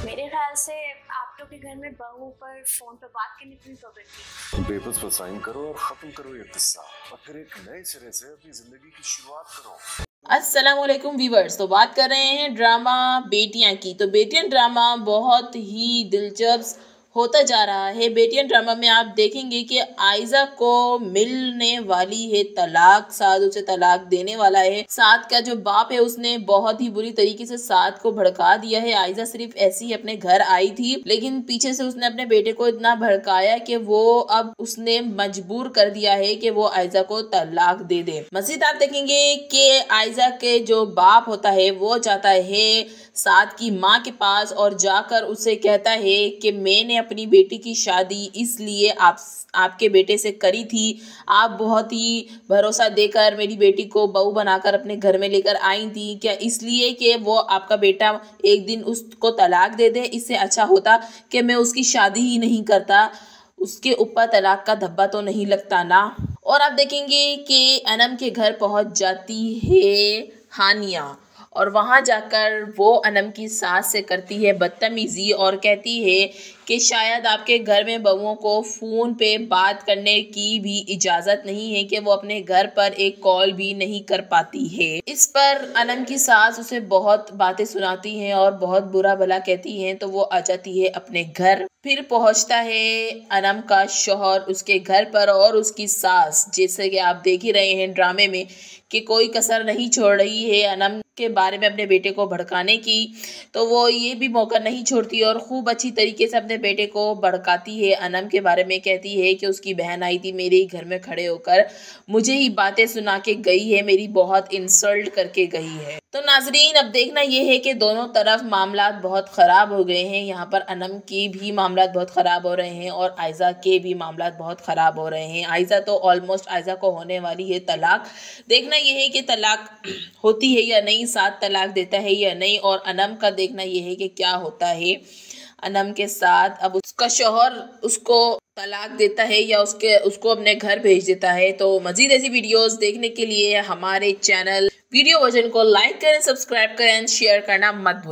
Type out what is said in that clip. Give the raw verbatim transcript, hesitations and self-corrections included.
मेरे ख्याल से आप लोग के घर में बहू पर फोन पर बात करने की पाबंदी। पेपर्स पर साइन करो और खत्म करो ये किस्सा और फिर एक नए सिरे से अपनी जिंदगी की शुरुआत करो। अस्सलामुअलैकुम व्यूवर्स। तो बात कर रहे हैं ड्रामा बेटियां की। तो बेटियां ड्रामा बहुत ही दिलचस्प होता जा रहा है। बेटियां ड्रामा में आप देखेंगे कि आयजा को मिलने वाली है तलाक, साद उसे तलाक देने वाला है। साद का जो बाप है उसने बहुत ही बुरी तरीके से साद को भड़का दिया है। आयजा सिर्फ ऐसी ही अपने घर आई थी, लेकिन पीछे से उसने अपने बेटे को इतना भड़काया कि वो अब उसने मजबूर कर दिया है कि वो आयजा को तलाक दे दे। मजीद आप देखेंगे कि आयजा के जो बाप होता है वो जाता है साद की माँ के पास और जाकर उसे कहता है कि मैंने अपनी बेटी की शादी इसलिए आप आपके बेटे से करी थी। आप बहुत ही भरोसा देकर मेरी बेटी को बहू बनाकर अपने घर में लेकर आई थी, क्या इसलिए कि वो आपका बेटा एक दिन उसको तलाक दे दे? इससे अच्छा होता कि मैं उसकी शादी ही नहीं करता, उसके ऊपर तलाक का धब्बा तो नहीं लगता ना। और आप देखेंगे कि अनम के घर पहुंच जाती है हानिया और वहां जाकर वो अनम की सास से करती है बदतमीजी और कहती है कि शायद आपके घर में बहुओं को फ़ोन पे बात करने की भी इजाज़त नहीं है, कि वो अपने घर पर एक कॉल भी नहीं कर पाती है। इस पर अनम की सास उसे बहुत बातें सुनाती हैं और बहुत बुरा भला कहती हैं, तो वो आ जाती है अपने घर। फिर पहुंचता है अनम का शौहर उसके घर पर और उसकी सास, जैसे कि आप देख ही रहे हैं ड्रामे में कि कोई कसर नहीं छोड़ रही है अनम के बारे में अपने बेटे को भड़काने की, तो वो ये भी मौका नहीं छोड़ती और खूब अच्छी तरीके से अपने बेटे को भड़काती है। अनम के बारे में कहती है कि उसकी बहन आई थी मेरे ही घर में खड़े होकर मुझे ही बातें सुना के गई है, मेरी बहुत इंसल्ट करके गई है। तो नाजरीन, अब देखना ये है कि दोनों तरफ मामला बहुत ख़राब हो गए हैं। यहाँ पर अनम के भी मामला बहुत ख़राब हो रहे हैं और आयजा के भी मामला बहुत ख़राब हो रहे हैं। आयजा तो ऑलमोस्ट आयजा को होने वाली है तलाक। देखना ये है कि तलाक होती है या नहीं, साथ तलाक देता है या नहीं। और अनम का देखना ये है कि क्या होता है अनम के साथ। अब उसका शौहर उसको तलाक देता है या उसके उसको अपने घर भेज देता है। तो मजीद ऐसी वीडियोस देखने के लिए हमारे चैनल वीडियो वर्जन को लाइक करें, सब्सक्राइब करें, शेयर करना मत भूलें।